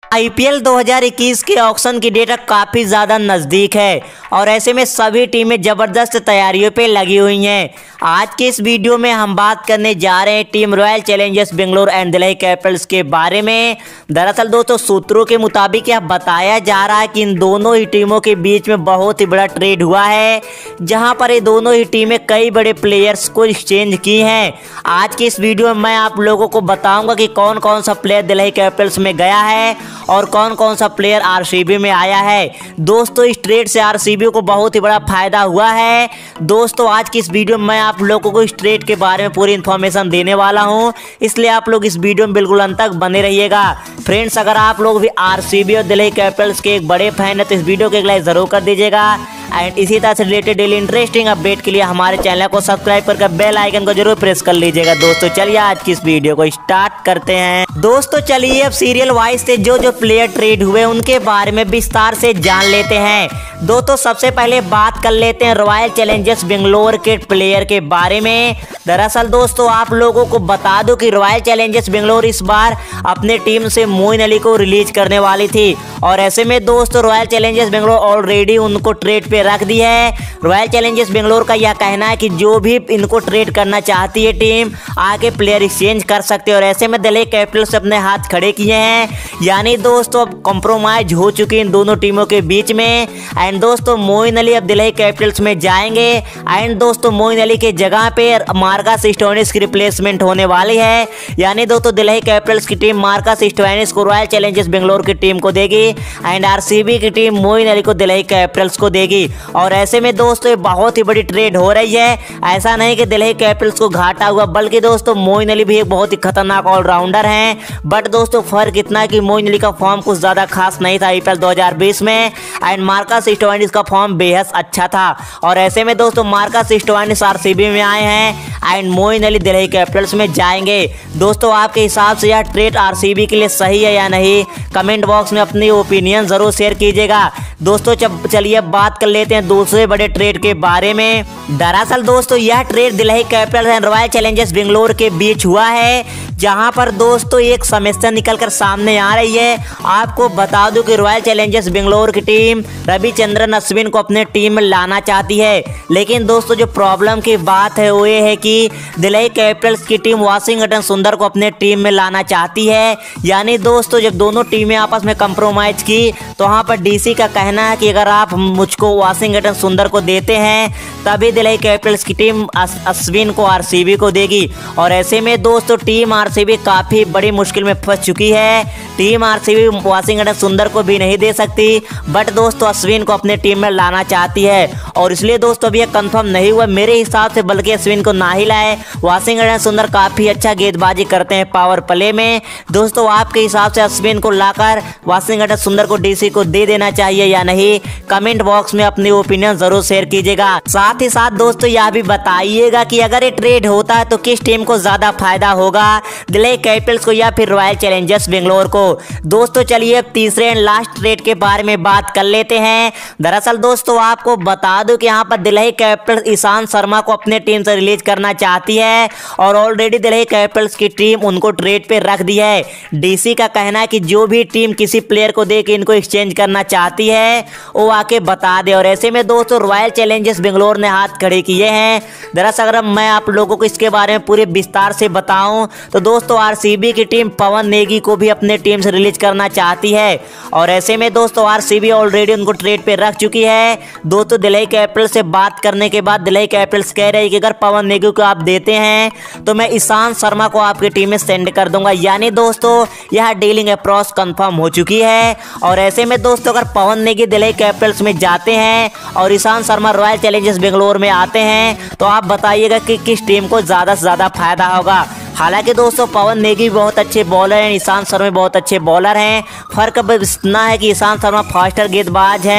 IPL 2021 के auction की date काफ़ी ज़्यादा नज़दीक है और ऐसे में सभी टीमें ज़बरदस्त तैयारियों पे लगी हुई हैं। आज के इस वीडियो में हम बात करने जा रहे हैं team royal challengers Bangalore and Delhi capitals के बारे में। दरअसल दोस्तों सूत्रों के मुताबिक यह बताया जा रहा है कि इन दोनों ही टीमों के बीच में बहुत ही बड़ा ट्रेड हुआ है, जहां पर ये दोनों ही टीमें कई बड़े प्लेयर्स को एक्सचेंज की हैं। आज की इस वीडियो में मैं आप लोगों को बताऊंगा कि कौन कौन सा प्लेयर दिल्ली कैपिटल्स में गया है और कौन कौन सा प्लेयर आरसीबी में आया है। दोस्तों इस ट्रेड से आरसीबी को बहुत ही बड़ा फायदा हुआ है। दोस्तों आज की इस वीडियो में मैं आप लोगों को इस ट्रेड के बारे में पूरी इन्फॉर्मेशन देने वाला हूं, इसलिए आप लोग इस वीडियो में बिल्कुल अंत तक बने रहिएगा। फ्रेंड्स अगर आप लोग भी आरसीबी और दिल्ली कैपिटल्स के एक बड़े फैन है तो इस वीडियो को एक लाइक जरूर कर दीजिएगा एंड इसी तरह से रिलेटेड डेली इंटरेस्टिंग अपडेट के लिए हमारे चैनल को सब्सक्राइब करके बेल आइकन को जरूर प्रेस कर लीजिएगा। दोस्तों चलिए आज की इस वीडियो को स्टार्ट करते हैं। दोस्तों चलिए अब सीरियल वाइज से जो प्लेयर ट्रेड हुए उनके बारे में विस्तार से जान लेते हैं। दोस्तों सबसे पहले बात कर लेते हैं रॉयल चैलेंजर्स बेंगलोर के प्लेयर के बारे में। दरअसल दोस्तों आप लोगों को बता दूं कि रॉयल चैलेंजर्स बेंगलोर इस बार अपने टीम से मोइन अली को रिलीज करने वाली थी और ऐसे में दोस्तों रॉयल चैलेंजर्स बेंगलोर ऑलरेडी उनको ट्रेड पे रख दी है। रॉयल चैलेंजर्स बेंगलोर का यह कहना है कि जो भी इनको ट्रेड करना चाहती है टीम आके प्लेयर एक्सचेंज कर सकते हैं और ऐसे में दिल्ली कैपिटल्स से अपने हाथ खड़े किए हैं, यानी दोस्तों अब कॉम्प्रोमाइज हो चुकी इन दोनों टीमों के बीच में। एंड दोस्तों मोइन अली अब दिल्ली कैपिटल्स में जाएंगे एंड दोस्तों मोइन अली के जगह पे मार्कस स्टोइनिस की रिप्लेसमेंट होने वाली है, यानी दोस्तों दिल्ली कैपिटल्स की टीम मार्कस स्टोइनिस को रॉयल चैलेंजर्स बेंगलोर की टीम को देगी एंड आरसीबी की टीम मोइन अली को दिल्ली कैपिटल्स को देगी। और ऐसे में दोस्तों ये बहुत ही बड़ी ट्रेड हो रही है। ऐसा नहीं कि दिल्ली कैपिटल्स को घाटा हुआ, बल्कि दोस्तों मोइन अली भी एक बहुत ही खतरनाक ऑलराउंडर हैं। बट दोस्तों फर्क इतना कि मोइन अली का फॉर्म कुछ ज़्यादा खास नहीं था आईपीएल 2020 में एंड मार्कस स्टोइनिस का फॉर्म बेहद अच्छा था और ऐसे में दोस्तों मार्कस स्टोइनिस आरसीबी में आए हैं एंड मोइन अली दिल्ली कैपिटल्स में जाएंगे। दोस्तों आपके हिसाब से यह ट्रेड आरसीबी के लिए सही है या नहीं, कमेंट बॉक्स में अपनी ओपिनियन जरूर शेयर कीजिएगा। दोस्तों चलिए अब बात कर लेते हैं दूसरे बड़े ट्रेड के बारे में। दरअसल दोस्तों यह trade Delhi capitals and royal challengers Bangalore के बीच हुआ है, जहां पर दोस्तों एक समस्या निकलकर सामने आ रही है। आपको बता दूं कि रॉयल चैलेंजर्स बेंगलोर की टीम रविचंद्रन अश्विन को अपने टीम में लाना चाहती है, लेकिन दोस्तों जो प्रॉब्लम की बात है वो ये है कि दिल्ली कैपिटल्स की टीम वाशिंगटन सुंदर को अपने टीम में लाना चाहती है। यानी दोस्तों जब दोनों टीमें आपस में कंप्रोमाइज की तो वहाँ पर डीसी का कहना है कि अगर आप मुझको वाशिंगटन सुंदर को देते हैं तभी दिल्ली कैपिटल्स की टीम अश्विन को आरसीबी को देगी और ऐसे में दोस्तों टीम आरसीबी काफ़ी बड़ी मुश्किल में फंस चुकी है। टीम आरसीबी वाशिंगटन सुंदर को भी नहीं दे सकती, बट दोस्तों अश्विन को अपने टीम में लाना चाहती है और इसलिए दोस्तों अभी यह कंफर्म नहीं हुआ मेरे हिसाब से, बल्कि अश्विन को ना ही लाए। वाशिंगटन सुंदर काफ़ी अच्छा गेंदबाजी करते हैं पावर प्ले में। दोस्तों आपके हिसाब से अश्विन को लाकर वाशिंगटन सुंदर को डीसी को दे देना चाहिए या नहीं, कमेंट बॉक्स में अपनी ओपिनियन जरूर शेयर कीजिएगा। साथ ही साथ दोस्तों यह भी बताइएगा कि अगर ये ट्रेड होता है तो किस टीम को ज्यादा फायदा होगा, दिल्ली कैपिटल्स को या फिर रॉयल चैलेंजर्स बेंगलोर को। दोस्तों चलिए अब तीसरे एंड लास्ट ट्रेड के बारे में बात कर लेते हैं। दरअसल दोस्तों आपको बता दूं कि यहाँ पर दिल्ली कैपिटल्स ईशांत शर्मा को अपने टीम से रिलीज करना चाहती है और ऑलरेडी दिल्ली कैपिटल्स की टीम उनको ट्रेड पे रख दी है। डीसी का कहना है कि जो भी टीम किसी प्लेयर को दे के इनको एक्सचेंज करना चाहती है वो आके बता दे और ऐसे में दोस्तों रॉयल चैलेंजर्स बेंगलोर ने हाथ खड़े किए हैं। दरअसल अगर मैं आप लोगों को इसके बारे में पूरे विस्तार से बताऊं तो दोस्तों आरसीबी की टीम पवन नेगी को भी अपने टीम से रिलीज करना चाहती है और ऐसे में दोस्तों आरसीबी ऑलरेडी उनको ट्रेड पे रख चुकी है। दोस्तों दिल्ली कैपिटल्स से बात करने के बाद दिल्ली कैपिटल्स कह रही है कि अगर पवन नेगी को आप देते हैं तो मैं ईशांत शर्मा को आपकी टीम में सेंड कर दूंगा, यानी दोस्तों यह डीलिंग अप्रोच कंफर्म हो चुकी है। और ऐसे में दोस्तों अगर पवन नेगी दिल्ली कैपिटल्स में जाते हैं और ईशांत शर्मा रॉयल चैलेंजर्स बेंगलोर में आते हैं तो आप बताइएगा कि किस टीम को ज़्यादा से ज़्यादा फायदा होगा। हालांकि दोस्तों पवन नेगी बहुत अच्छे बॉलर हैं, ईशांत शर्मा बहुत अच्छे बॉलर हैं। फर्क अब इतना है कि ईशांत शर्मा फास्टर गेंदबाज हैं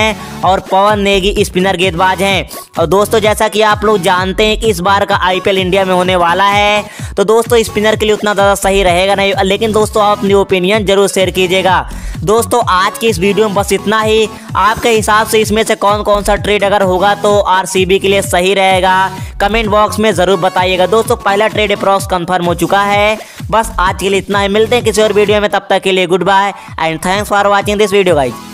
और पवन नेगी स्पिनर गेंदबाज हैं। और दोस्तों जैसा कि आप लोग जानते हैं कि इस बार का IPL इंडिया में होने वाला है, तो दोस्तों स्पिनर के लिए उतना ज़्यादा सही रहेगा नहीं, लेकिन दोस्तों आप अपनी ओपिनियन जरूर शेयर कीजिएगा। दोस्तों आज की इस वीडियो में बस इतना ही। आपके हिसाब से इसमें से कौन कौन सा ट्रेड अगर होगा तो RCB के लिए सही रहेगा, कमेंट बॉक्स में ज़रूर बताइएगा। दोस्तों पहला ट्रेड अप्रॉक्स कंफर्म हो चुका है। बस आज के लिए इतना ही, मिलते हैं किसी और वीडियो में, तब तक के लिए good bye and thanks for watching this video guys.